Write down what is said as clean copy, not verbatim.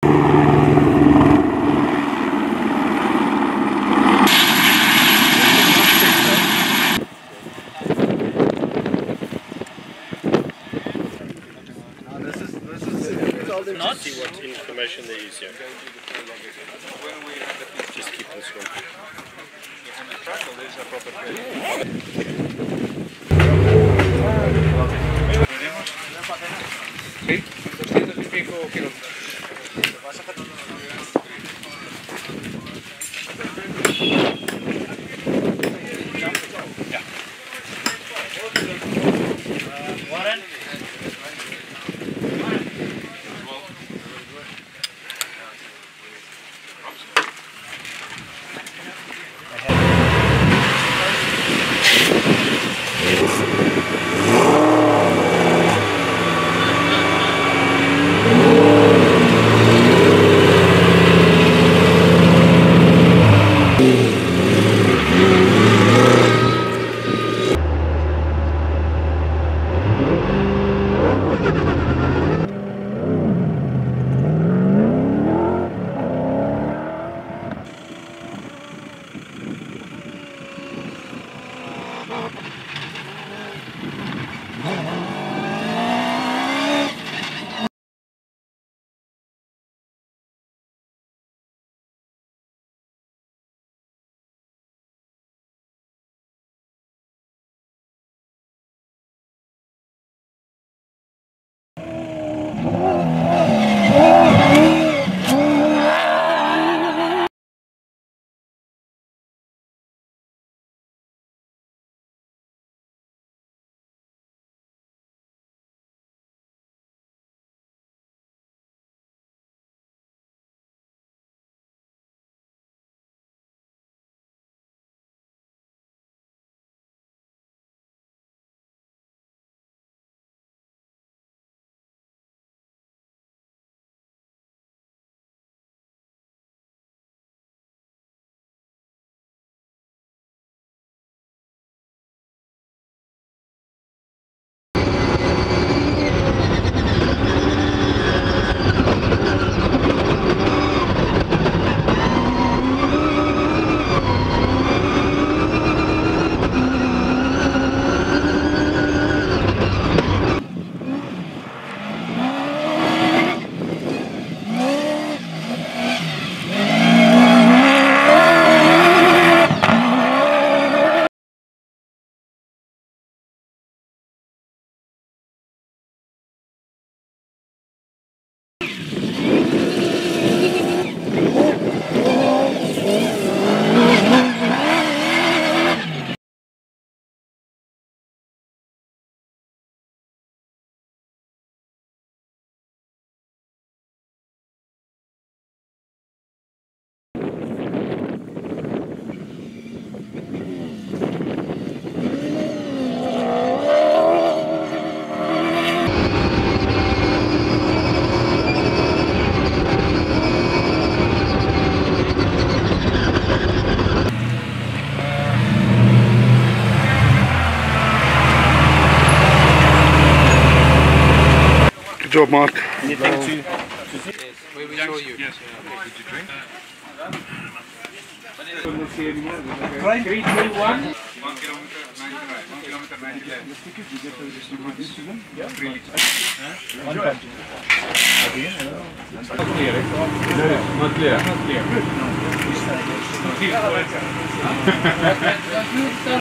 Not see what information they use here. Just keep this one. Sí, 200 y pico kilómetros. Warren? Good job, Mark. Anything to... Yes, we will show you. Yes. Did you drink? 3, 2, 1. 1 kilometer 95. 1 kilometer 95. 3 liters. Not clear. Not clear.